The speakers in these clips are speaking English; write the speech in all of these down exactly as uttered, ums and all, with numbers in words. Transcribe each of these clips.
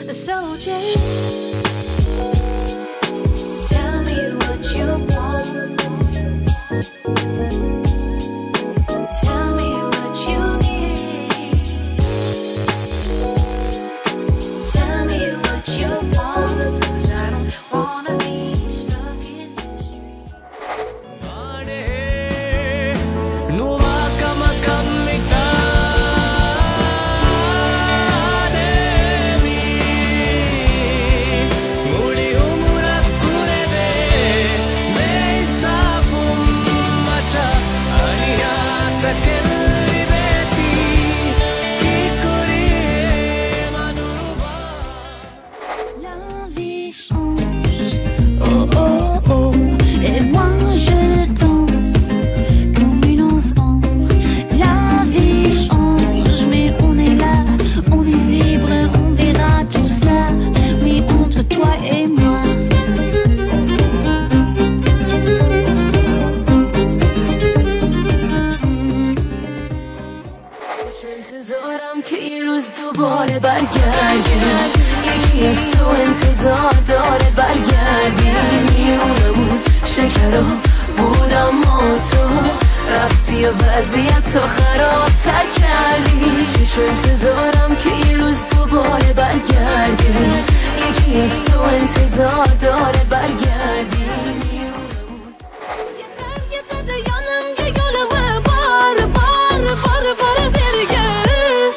So just tell me what you want. Tell me what you need. Tell me what you want, 'cause I don't wanna be stuck in this dream. انتظارم که این روز دوباره برگردیم، یکی از تو انتظار داره برگردی. میونمون شکرا بود اما تو رفتی و وضعیت تو خرابتر کردی. چشم انتظارم که این روز دوباره برگردیم، یکی از تو انتظار داره برگردی. میونمون yeter yeter de yanımda yoluma bar bar bar bar ver geri.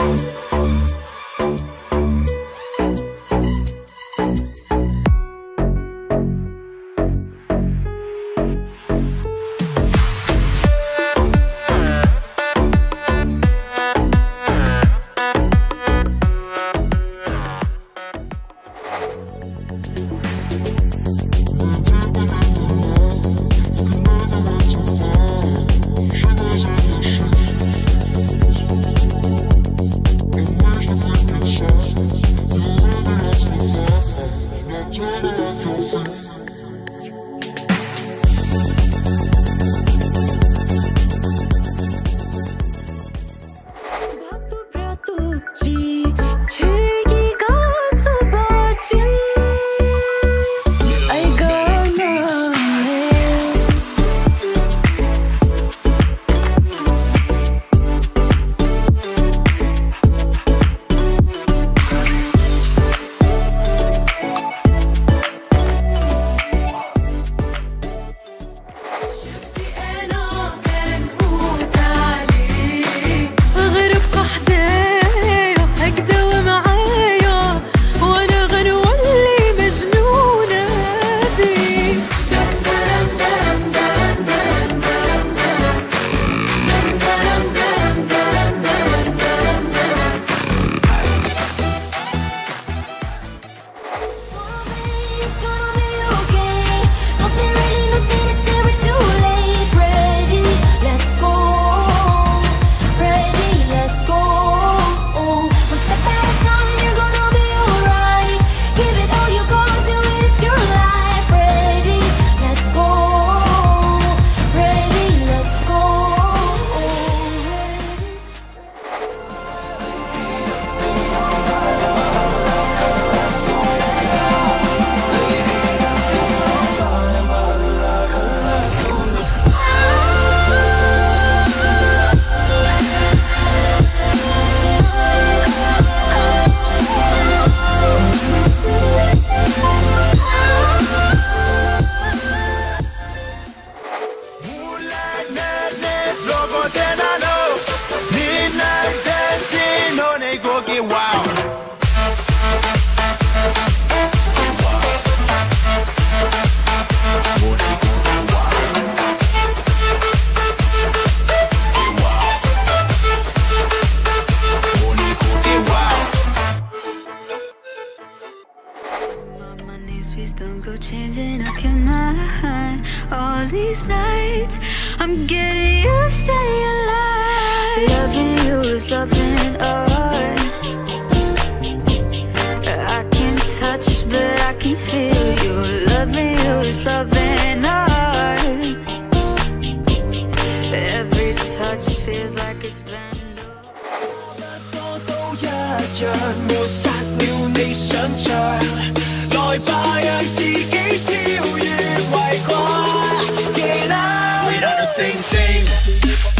Please don't go changing up your mind. All these nights I'm getting used to your lies. Loving you is loving art. I can touch but I can feel you. Loving you is loving art. Every touch feels like it's been 樣抹殺了你想象。來吧，讓自己超越圍困。Get out，回到星星。